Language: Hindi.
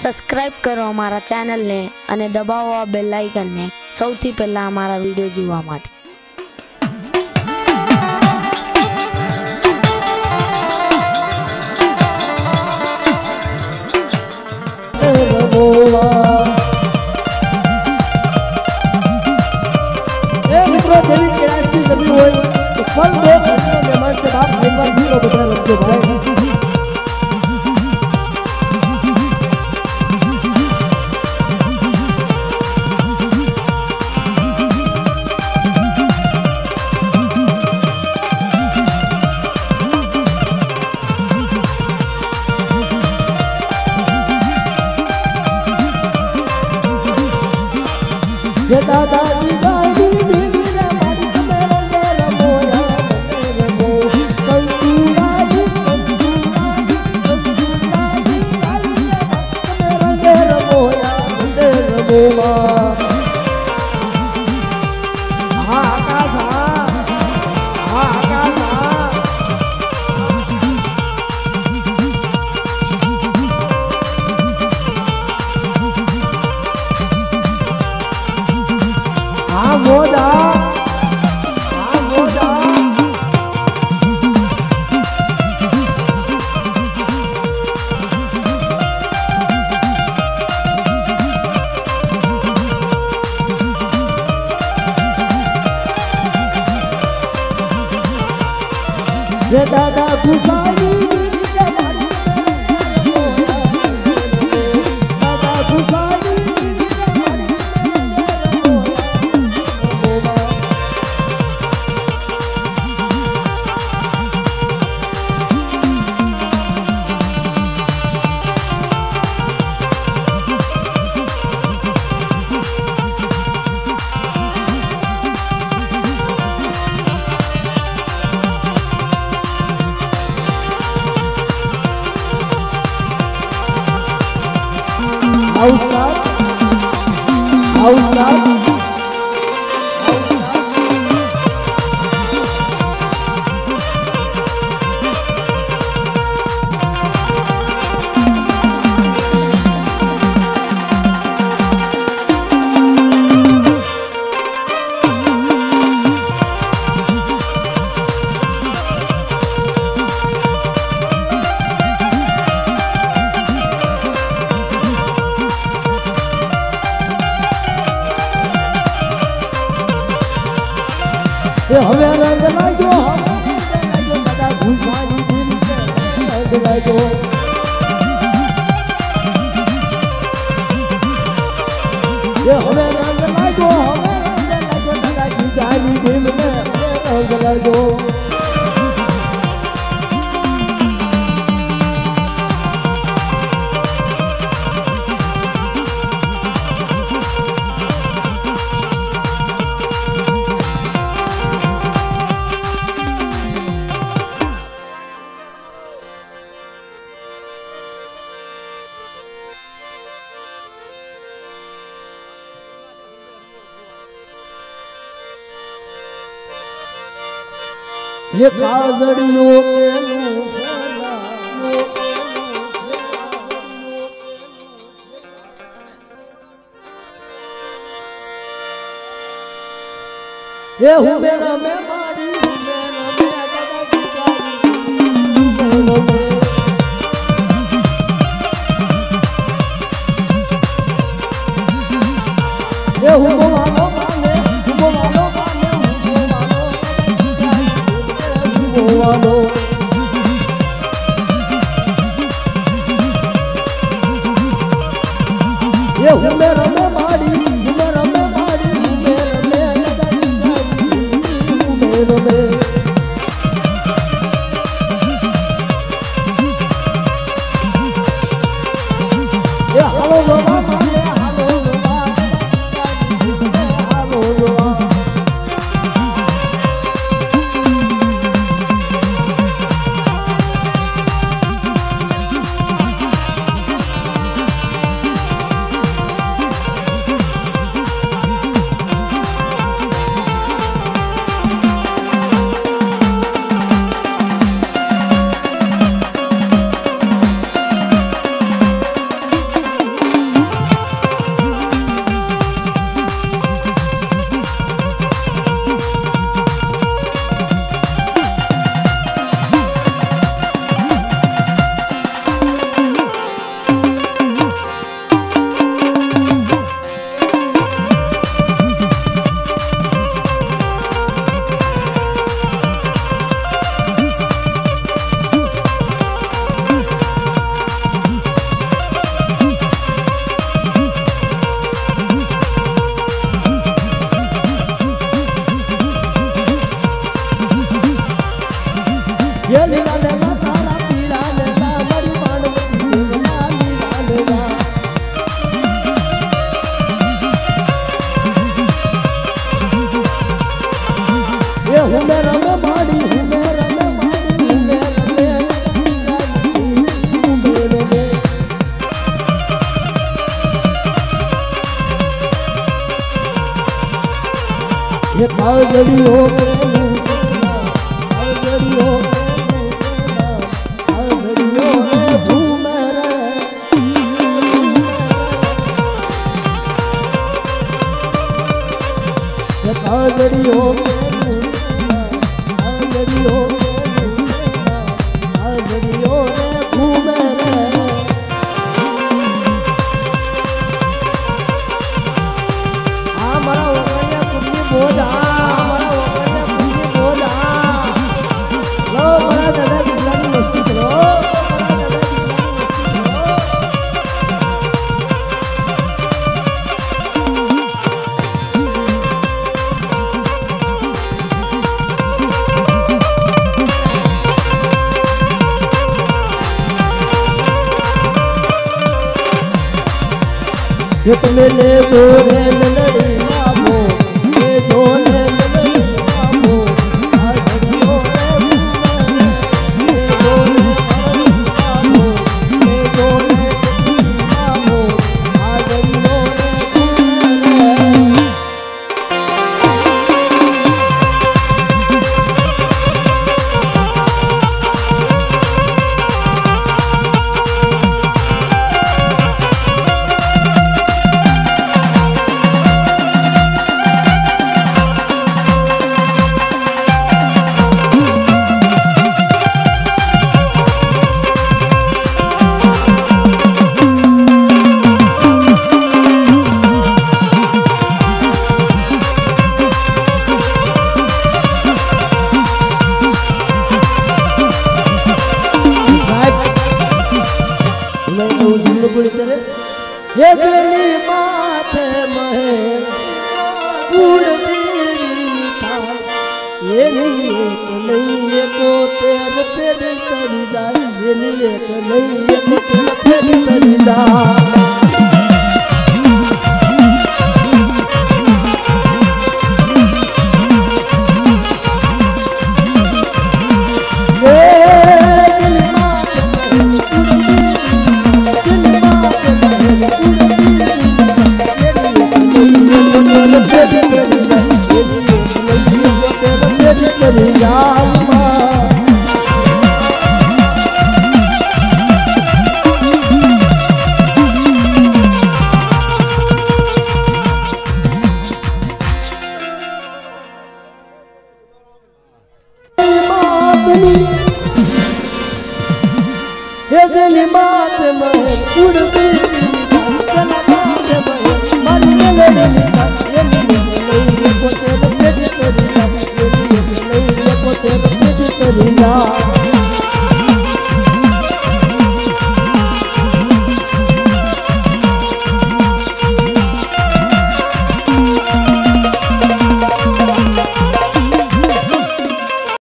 સબસ્ક્રાઇબ કરો અમારા ચેનલને અને દબાવો આ બેલ આઇકનને સૌથી પહેલા અમારા વિડિયો જોવા માટે। देवी कैलाश की सभी हो तो फल दो घंटे मेहमान से बाप एक बार भी बता रखो भाई। ये दादाजी गाड़ी ये दादा घुसाई दादा घुसाई हवे रंग लागो दादा घुसाई रंग लागो ये हवे रंग लागो दादा घुसाई दिल में रंग लागो ये काजड़ियों के ये हूँ मेरा मैं मारी ये हूँ बोलो माने बोलो बोलो ये हूँ मेरा मैं मारी मेरा मैं मारी मेरा मैं ये हालो बाबा माने हालो बाबा ये काजड़ियों में काजड़ियों काजड़ियों में झूम रे ये काजड़ियों में काजड़ियों काजड़ियों में झूम रे हमारा ओकरिया कुन्नी बोझा हमारा ओकरिया कुन्नी बोझा लो बड़ा दादा गिरलानी मस्ती चलो बड़ा दादा गिरलानी मस्ती चलो ये तुम्हें ले जो रे लड़ी मामो ले जो ले लड़ी मामो आजड़ियों रे ले जो ले मामो ले जो ले मामो आजड़ियों रे ये जली माथे महल उड़ती था ये नहीं को तेरे पे तरी जाए ये नहीं को तेरे पे तरी जाए